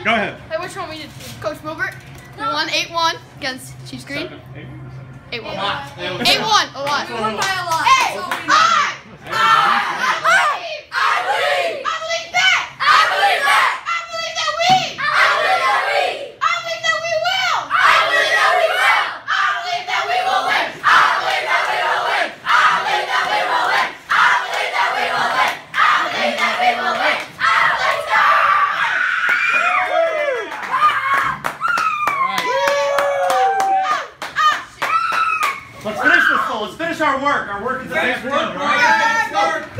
Go ahead. Hey, which one we did? Coach Wilbert. We won 8-1 against Chiefs Green. 8-1. 8-1. A lot. We won by a lot. Hey, Let's finish this, Let's finish our work. Our work is the next one, right?